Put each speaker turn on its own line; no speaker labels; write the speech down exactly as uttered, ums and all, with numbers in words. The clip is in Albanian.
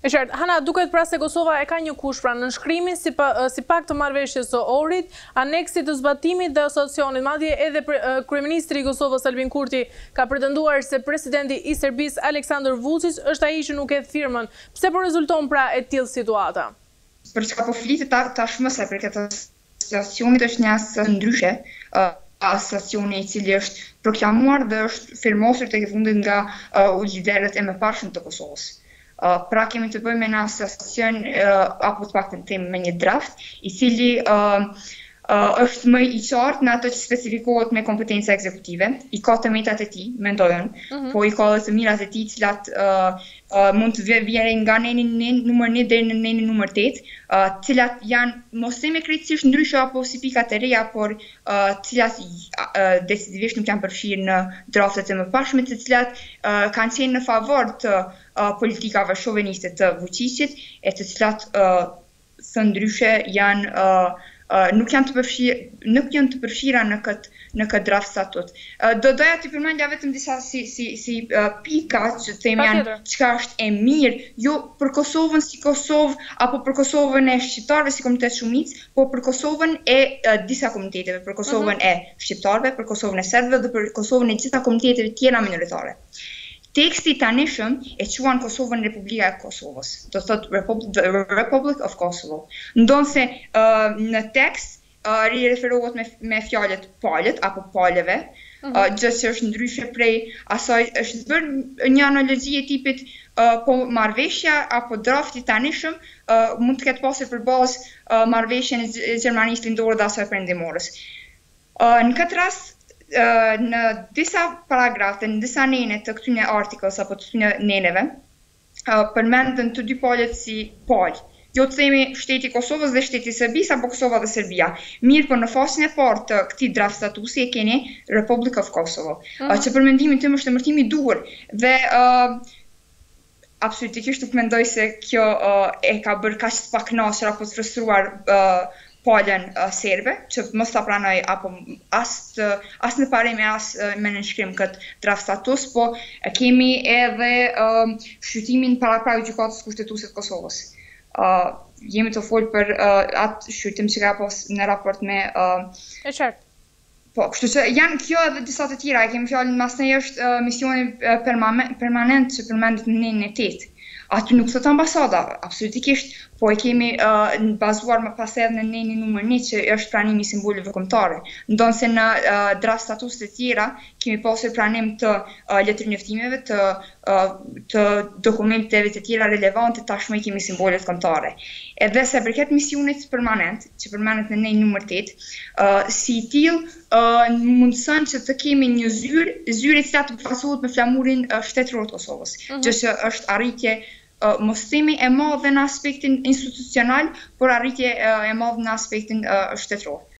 E qartë, Hana, duket pra se Kosova e ka një kush pra në nënshkrimin si, pa, si pak të marrëveshjes së Ohrit, aneksit të zbatimit dhe asociacionit. Madje edhe kryeministri i Kosovës Albin Kurti ka pretenduar se presidenti i Serbisë Aleksandar Vučić është ai që nuk e firmën. Pse po rezulton pra e tillë situata?
Për çka po flitet tashmë se për këtë asociacionit është një asociacion ndryshe, asociacioni i cili është proklamuar dhe është firmosur tek e fundit nga uh, liderët e mëparshëm të Kosovës. Uh, pra kemi të bëjmë me një asociacion uh, apo të paktën them me një draft i cili uh, uh, është më i qartë në ato që specifikohet me kompetenca ekzekutive, i ka të metat e tij, mendojnë, mm -hmm. po i ka edhe të mirat e tij, të cilat uh, uh, mund të vijnë nga neni numër një deri në neni numër tetë, uh, të cilat janë mos them krejtësisht ndryshe apo si pika të reja, por uh, të cilat uh, decisivisht nuk janë përfshirë në draftet e mëparshme, të cilat uh, kanë qenë në favor të uh, politikave shoveniste të Vučićit, e të cilat uh, së ndryshe janë uh, Uh, nuk janë të përfshira, nuk janë të përfshira në këtë në këtë draft statut. Uh, do doja të përmendja vetëm disa si si si uh, pika që them janë çka është e mirë, jo për Kosovën si Kosovë apo për Kosovën e shqiptarëve si komunitet shumicë, po për Kosovën e uh, disa komuniteteve, për Kosovën uh -huh. e shqiptarëve, për Kosovën e serbëve dhe për Kosovën e gjitha komuniteteve tjera minoritare. Teksti i tanishëm e quan Kosovën Republika e Kosovës, do thotë Republic, Republic of Kosovo. Ndonse uh, në tekst uh, referohet me, me fjalët palët apo palëve, uh -huh. uh, gjë që është ndryshe prej asaj, është bërë një analogji e tipit uh, po marrëveshja apo drafti i tanishëm uh, mund të ketë pasur për bazë uh, marrëveshjen e Gjermanisë lindore dhe asaj perëndimorës. Uh, në këtë rast Uh, në disa paragrafe, në disa nene të këtyne artikës apo të këtyne neneve, uh, përmendën të dy palët si palë. Jo të themi shteti Kosovës dhe shteti Serbisë apo Kosova dhe Serbia. Mirë, por në fasin e parë të këtij draft statusi e keni Republic of Kosovo, uh, uh, që për mendimin tim është emërtimi i duhur dhe uh, absolutikisht nuk mendoj se kjo uh, e ka bërë kaq të pakënaqur apo të frustruar uh, palën uh, serbe, që mos ta pranoj apo as uh, as në parime as uh, me nënshkrim këtë draft status, po uh, kemi edhe uh, shqyrtimin paraprag gjykatës kushtetuese të Kosovës. Uh, jemi të folë për uh, atë shqyrtim që ka pas në raport me uh,
e qartë.
Po, kështu që janë kjo edhe disa të tjera, kemi fjalën masnej është uh, misioni uh, permanent, permanent që përmendet në nenën e tetë. Aty nuk thot ambasada, absolutikisht, po e kemi uh, bazuar më pas edhe në nenin numër një që është pranimi i simboleve kombëtare. Ndonse në uh, draft status të tjera kemi pasur pranim të uh, letërnjoftimeve, të uh, të dokumenteve të tjera relevante, tashmë kemi simbolet kombëtare. Edhe sa përket misionit permanent, që përmendet në nenin numër tetë, uh, si i tillë uh, mundson që të kemi një zyrë, zyrë e cila të përfaqësohet me flamurin uh, shtetëror të Kosovës, uh -huh. që është arritje Uh, mos themi e madhe në aspektin institucional, por arritje uh, e madhe në aspektin uh, shtetëror.